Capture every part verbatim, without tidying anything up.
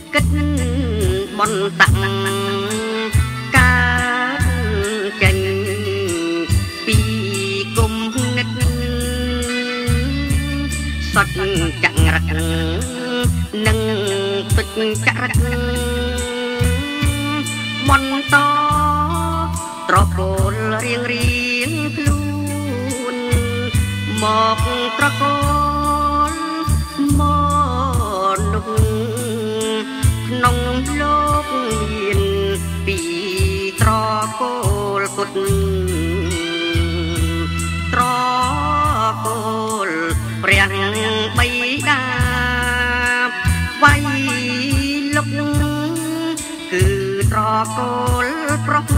គិតបនតាំងការចេញពីគុំងឹតសត់ចង្រិតនឹងទុចចរិតបន្តត្រកូលរៀងរៀងខ្លួនមកត្រកូលមកនោះក្នុងលោកមានពីត្រកូលពុតត្រកូលព្រះបិតាវាយលុកគឺត្រកូលប្រុស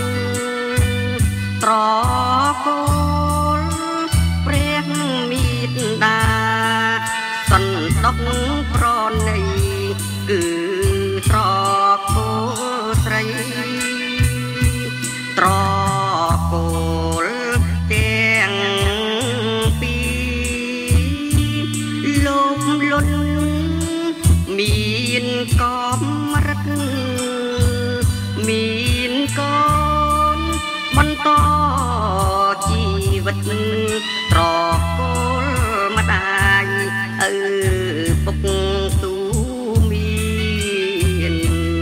ត្រកូលព្រះមេត្តាសន្តោសប្រណីគឺត្រកូលស្រីត្រកូលទាំងពីរលោកលុនមានកំរិតមានកូនបន្តជីវិតត្រកូលម្ដាយឪពុកទូមាន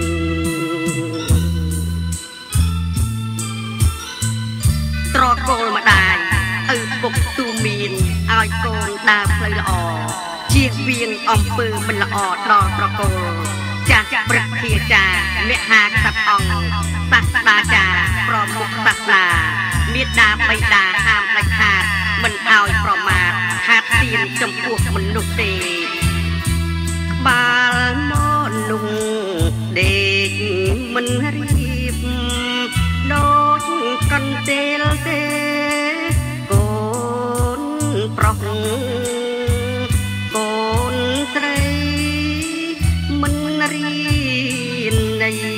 ត្រកូលម្ដាយឪពុកទូមានឲ្យកូនដើរផ្លូវល្អជៀសវាងអំពើមិនល្អដល់ត្រកូលចាស់ព្រឹទ្ធាចារ្យមហាក្សត្រអង្គសាស្តាចារ្យប្រមុខសាសនាមេត្តាបិតាហាមដាច់ខាតមិនឲ្យប្រមាថខាតទៀនចំពោះមនុស្សទេក្បាលមកនោះដេកមិនរៀបដូចកន្ទេលទេកូនប្រុសកូនស្រីមិនរៀននៃ